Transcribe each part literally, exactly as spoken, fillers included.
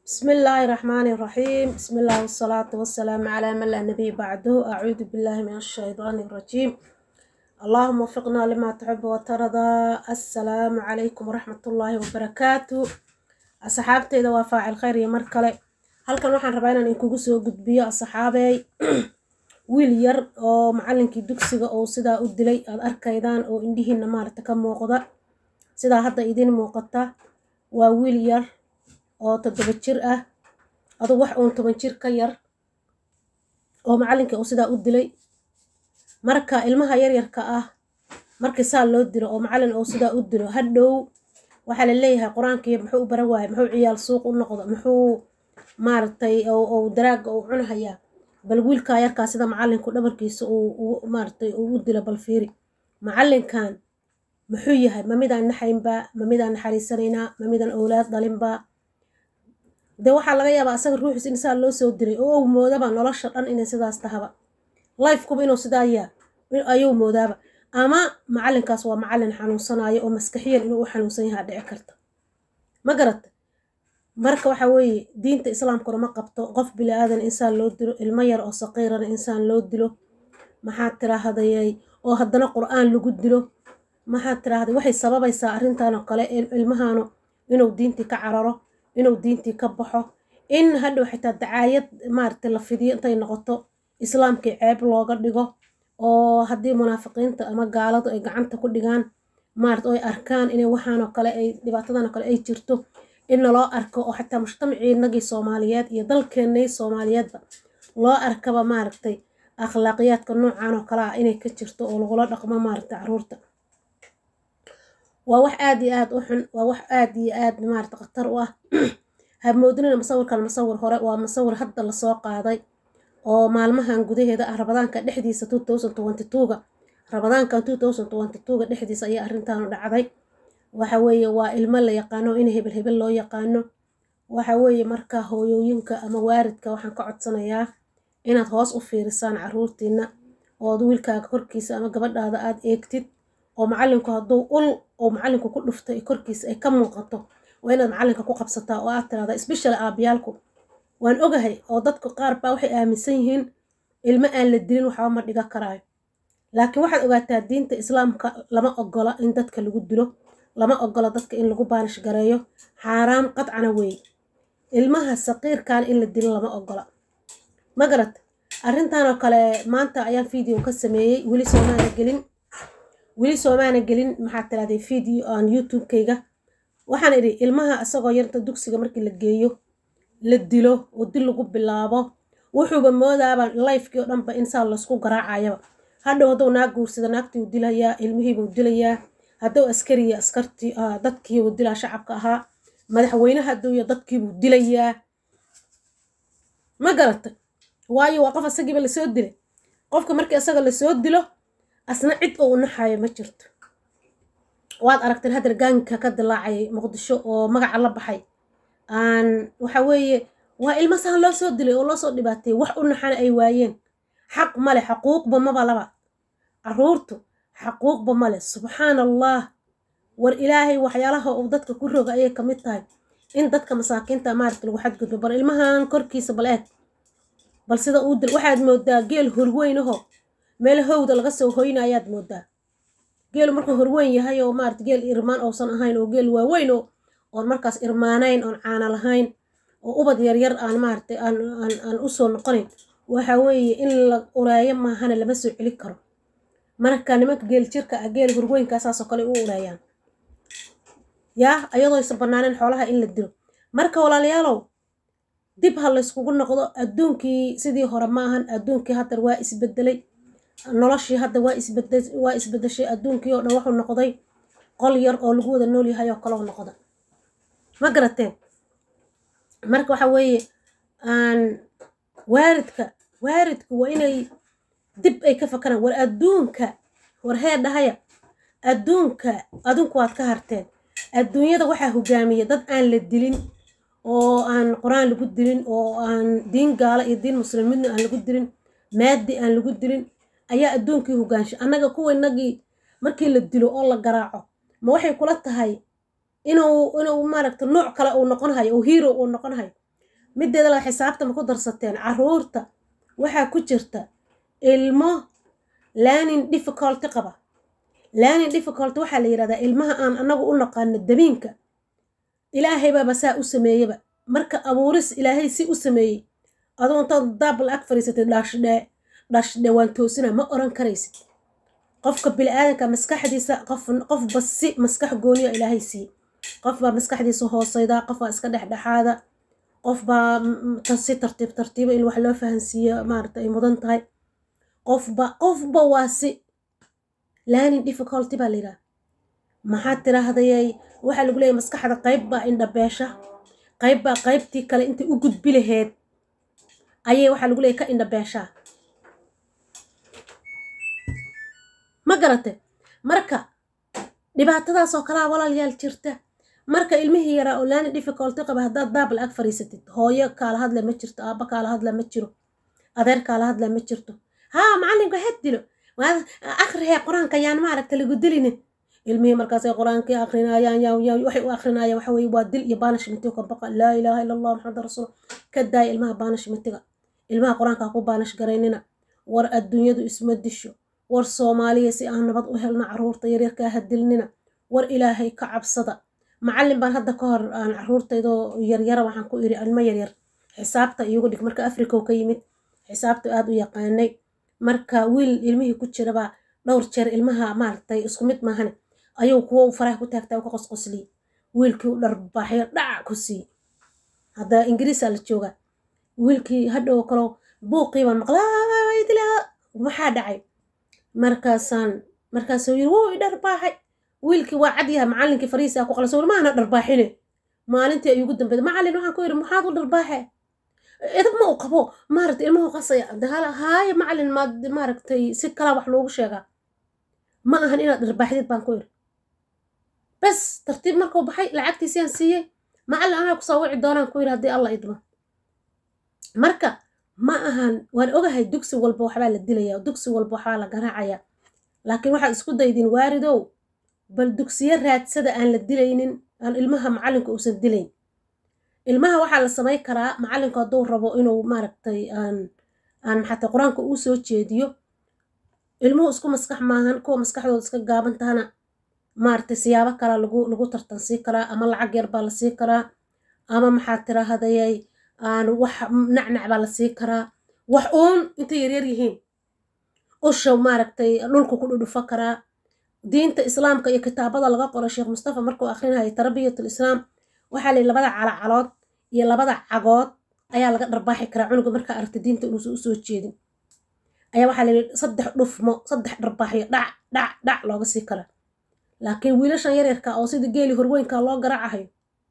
بسم الله الرحمن الرحيم. بسم الله والصلاة والسلام على من لا نبي بعده. أعوذ بالله من الشيطان الرجيم. اللهم وفقنا لما تحب وترضى. السلام عليكم ورحمة الله وبركاته. أصحابتي إذا وفاع الخير يا مركلة هل كان waxaan rabaa inaan inkugu soo gudbiyo asxaabay wiil yar oo macallinkii dugsiga oo sidaa u dilay aad arkaydaan oo indhihiina maarta ka muuqda sidaa hadda idin muuqata waa wiil yar oo toddoba jir ah adu wax uun toban jir ka yar oo macallinkii oo sidaa u dilay marka ilmaha yar yarka ah markii saa loo dilo oo macallin oo sidaa u dilo hadhow waxa la leeyahay quraankii muxuu u baran waayay muxuu ciyaal suuq u noqdo muxuu maartay oo oo daraaga uu cunahaya bal wiilka yarka sida macallinku dhabarkiisa uu maartay uu dilo bal fiiri macallinkan muxuu yahay ma midaan naxaynba ma midaan naxariisanayna ma midaan awlaad dhalinba de waxa laga yaabaa asaga ruuxiisa in saa loo soo diray oo uu moodaba nolosha dhan inay sidaas tahaba life kuba inuu sidaa yaa ayuu moodaaba ama macallinkaas waa macallin xanuunsanayo oo maskaxiyan inuu u xanuunsan yahay dhici karta ma garata marka waxa weeye diinta islaamkuna ma qabto qof bili aadan insaan loo dilo ilmo yar oo saqiirana insaan loo dilo maxaa tiraahday oo haddana qur'aan lagu dilo maxaa tiraahday waxay sababaysaa arrintan oo kale ilmahaanu inuu diintii ka cararo inuu diintii ka baxo in hadhow xitaa dacaayad maartay la fidiyo intay noqoto islaamkii ceeb looga dhigo oo haddii munaafiqiinta ama gaaladu ay gacanta ku dhigaan maart oo ay arkaan inay waxaan oo kale ay dhibaatadan oo kale ay jirto in loo arko oo xitaa mujtamaciinagii Soomaaliyeed iyo dalkeenay Soomaaliyeedba loo arkaba maartay akhlaaqiyadka noocan oo kale ah inay ka jirto oo lagu la dhaqmo maartay caruurta waa wax aad iyo aad u xun waa wax aad iyo aad maartay khatar u ah habmoodinina masawirkan masawir hore waa masawir hadda la soo qaaday oo maalmahan gudaheeda ah Ramadaanka dhexdiisa two thousand twenty-two ga Ramadaanka two thousand twenty-two ga dhexdiisa ayaa arrintan u dhacday waxa weeye waa ilmo la yaqaano in hebel hebel loo yaqaano waxa weeye marka hooyooyinka ama waaridka waxaan ka codsanayaa inaad hoos u fiirisaan caruurtiina oo wiilkaaga korkiisa ama gabadhaada aad eegtid oo macallinku hadduu ul oo macallinku ku dhuftay korkiisa ay ka muuqato waa inaad macallinka ku qabsataa oo aad tiraahdaa especially aabiyaalku waan ogahay oo dadka qaar baa waxay aaminsan yihiin ilmo aan la dilin waxba ma dhiga karaayo laakiin waxaad ogaataa diinta islaamka lama ogola in dadka lagu dilo lama ogola dadka in lagu baanish gareeyo xaraam qadcana weey ilmaha saqiirkan in la dilo lama ogola ma garat arrintan oo kale maanta ayaan video ka sameeyay wili Soomaaliya gelin wili Soomaaliya gelin maxaa tiraahday video on YouTube-kayga waxaan iri ilmaha asagoo yarta dugsiga markii la geeyo la dilo oo dil lagu bilaabo wuxuuba moodaaba life-kii oo dhanba insaan la isku garaacayaba hadhow hadduu naag guursada naagtii uu dilayaa ilmihii buu dilayaa hadduu askariya askartii dadkii uu dilaa shacabka ahaa madaxweynaha hadduu iyo dadkii buu dilayaa ma garatay waayo waa qof asagiiba la soo dilay qofka markii asaga la soo dilo asna cid oo u naxayo ma jirto waad aragteen hadda gaanka ka dilaacay Muqdisho oo magaca la baxay aan waxa weeye waa ilmo saan loo soo dilay oo loo soo dhibaatay wax u naxana ay waayeen xaq male xuquuqba ma laba caruurtu xuquuqba male subhanallah war ilaahay waxyaalaha uu dadka ku roga ayay kamid tahay in dadka masaakiinta maartay lagu xadgudbo bar ilmahan korkiisa bal eeg bal sida uu dil waxaad moodaa geel horweynaho meel hawda laga soo hoynayaad moodaa geel markuu horweyn yahay oo maartay geel irmaan oosan ahayn oo geel waaweyn oo oo markaas irmaanayn oo caana lahayn oo ubad yar yar aan maartay aan aan aan u soo noqonin waxa weeye in la uraayo ma ahana lama soo cili karo marka nimanka geel jirka ah geel horweynka asaas oo kale u uraayaan yaa ayadoo is banaaneen xoolaha in la dilo marka walaalayaalow dib ha la iskugu noqdo adduunkii sidii hore ma ahan adduunkii hadda waa isbedelay noloshii hadda waa isbedel waa isbedeshay adduunkii oo dhan wuxuu noqday qol yar oo lagu wada nool yahay oo kale oo noqda ma garateen marka waxa weeye aan waaridka waaridku waa inay dib ay ka fakaraan war adduunka war heedahaya adduunka adunku waad ka harteen adduunyada waxaa hogaamiya dad aan la dilin oo aan quraan lagu dilin oo aan diin gaala iyo diin muslimiin aan lagu dilin maadi aan lagu dilin ayaa adduunkii hogaanshay anaga kuweenagii markii la dilo oo la garaaco ma waxay kula tahay inuu inuu maaragtay nooc kale uu noqon hayo oo hero uu noqon hayo mideeda la xisaabta ma ku darsateen caruurta waxaa ku jirta ilmo learning difficulty qaba learning difficulty waxaa la yidhahdaa ilmaha aan anagu u naqaano dabiinka ilaahay baaba saa u sameeyaba marka abuuris ilaahay si u sameeyey adoo intaad daabal ag fariisatay dhashdhe dhashdhe waan toosina ma oran karaysid qofka bini'aadanka maskaxdiisa qof qof basi maskax gooniya ilaahay sii qof baa maskaxdiisa hoosayda qof baa iska dhexdhexaada qof baa si tartiib tartiiba in wax loo fahansiiyo maaragta ay mudan tahay qofba qofba waa si learning difficulty baa la yidhaha maxaad tirahdayay waxaa lagu leeyahay maskaxda qayb baa indhabeesha qayb baa qaybtii kale intay u gudbi laheyd ayay waxaa lagu leeyahay ka indhabeeshaa ma garate marka dhibaatadaas oo kalaa walaalayaal jirta marka ilmihii yaraa oo learning difficulty qaba haddaad daabal ag fariisatid hooyo kaala hadla ma jirto aabba kaala hadla ma jiro adeer kaala hadla ma jirto haa macalinka had dilo akrihee qur-aanka yaan maaragta lagu dilinin ilmihii markaasay qur-aankii akrinayaan yaa waxay u akrinayaan waxa weye waa dil iyo banishmentiga ka baqa laa ilaaha illa allah maxamad rasuul ka daaya ilmaha banishmentiga ilmaha qur-aanka ha ku banish garaynina war adduunyadu isma disho war soomaaliya si aan nabad u helna caruurta yaryarkaa ha dilnina war ilaahay ka cabsada macallin baan hadda ka hor aan caruurtaydoo yaryara waxaan ku iri ilmo yaryar xisaabta iyagu dhig marka africa ka yimid xisaabta aad u yaqaanay marka wiil ilmihii ku jiraba dhowr jeer ilmaha maaragtay isku mid maahan ayuu kuwa u faraha ku taagtaa u ka qosqosliyey wiilkii u dharbaaxyo dhac ku sii hadda ingiriisa la jooga wiilkii hadhow kalo buuqii baan maqlaa maxaa dhacay markaasaan markaasuu yiri wuu i dharbaaxay wiilkii waa cad yahay macallinkii fariisa ku qalasoo maana dharbaaxine maalintii ayuu ugu dambeeyay macallin waxaan ku yiri maxaad u dharbaaxay idab ma u qabo maaragtay ilmuhu qasaya dahala haay macallin ma maaragtay si kala wax loogu sheegaa ma ahan inaad dharbaaxdid baan ku yiri bas tartiib markuu baxay lacagtiisi aan siiyey macallin anaa ku soo wici doonaan ku yiri haddii allah idmo marka ma ahan waan ogahay dugsi walba waxbaa la dilayaa dugsi walba waxbaa la garaacaya laakiin waxaad isku daydin waaridow bal dugsiyo raadsada aan la dilaynin aan ilmaha macallinka uusan dilayn ilmaha waxaa la samay karaa macallinku hadduu rabo inuu maaragtay aan aan maxaatay qur-aanka uu soo jeediyo ilmuhu isku maskax maahan kuwa maskaxdooda iska gaaban tahana maaragtay siyaabo kala lagu lagu tartansii karaa ama lacag yar baa la sii karaa ama maxaad tirahdayay aan wax nacnac baa la sii karaa wax uun intay yaryar yihiin usha maaragtay dhulku ku dhudhufa karaa diinta islaamka iyo kitaabada laga qoro sheekh mustafa markuu akhrinayo tarbiyatul islaam waxaa lay labada calacalood iyo labada cagood ayaa laga dharbaaxi karaa cunuga markaa aragta diinta inuusan usoo jeedin ayaa waxaa lay saddex dhufmo saddex dharbaaxyo dhac dhac dhac looga sii karaa laakiin wiilashan yaryarka oo sida geeli horweynka loo garaacayo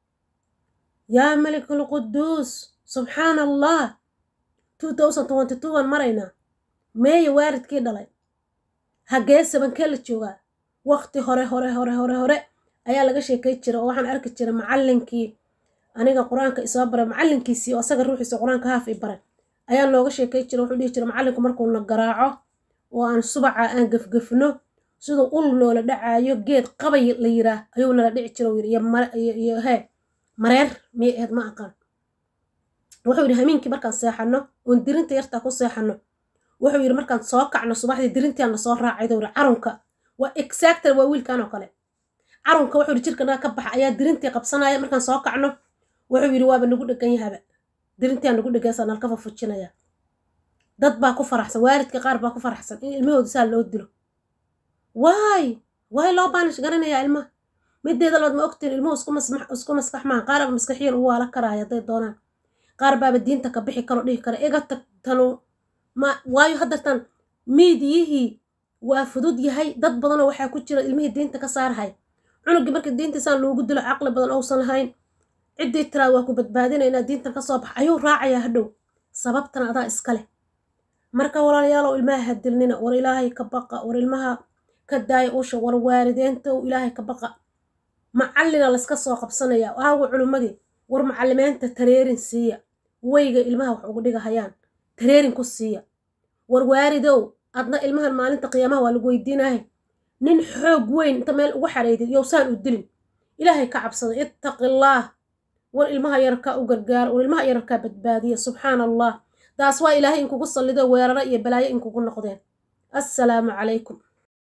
yaa malikul quduus subxaan allah two thousand twenty two aan maraynaa meeya waaridkii dhalay hagee sabankee la joogaa waqti hore hore hore hore hore ayaa laga sheekay jira oo waxaan arki jira macallinkii aniga qur-aanka isoo baray macallinkiisii oo asaga ruuxiisa qur-aanka haaf i baray ayaa looga sheekay jira wuxuu dhihi jira macallinku markuu na garaaco oo aan subaca aan gafgafno siduu ul noola dhacaayo geed qabay la yiraa ayuu nala dhici jira yiri iyo hee mareer miyay ahayd ma aqaan wuxuu yidhi hamiinkii markaan seexano oon dirinta yartaa ku seexano wuxuu yidhi markaan soo kacno subaxdii dirintiaan na soo raacay dowri carunka waa exactly waa wiilkan oo kale carunka wuxuu yidhi jirka naga ka baxa ayaa dirintii qabsanaya markaan soo kacno wuxuu yidhi waaba nagu dhegan yahaba dirintiaan nagu dhegaysaa nalka fafujinaya dad baa ku faraxsan waalidka qaar baa ku faraxsan in ilmahooda saa loo dilo waay waay loo baanish garanayaa ilmaha mideeda labaad ma ogtiin ilmuhu isku masmax isku maskax maaha qaar baa maskaxiyan u waala karaya hadday doonaan qaar baaba diinta ka bixi karo dhihi kara iga tagtanu ma waayo haddartan miidiyihii waa fudud yahay dad badanoo waxaa ku jira ilmihii diinta ka saarhay cunugii markii diintiisaan loogu dilo caqli badan ousan lahayn ciddii tiraa waa ku badbaadinaynaa diintan ka soo bax ayuu raacayaa hadhow sababtan adaa iska leh marka walaalayaalow ilmaha ha dilnina war ilaahay ka baqa war ilmaha ka daaya usha war waalideenta ilaahay ka baqa macallina layska soo qabsanaya aagu culimmadii war macallimeenta tareerin siiya wayga ilmaha wax ugu dhigahayaan tareerin ku siiya war waalidow adna ilmahan maalinta qiyaamaha waa lagu weydiinahay nin xoog weyn inta meel ugu xareydid yowsaan u dilin ilaahay ka cabsada ittaqillaah war ilmaha yararkaa u gargaar war ilmaha yararkaa badbaadiya subxaan allah taas waa ilaahay inkugu sallido weeraro iyo balaayo inkugu noqdeen assalaamu calaykum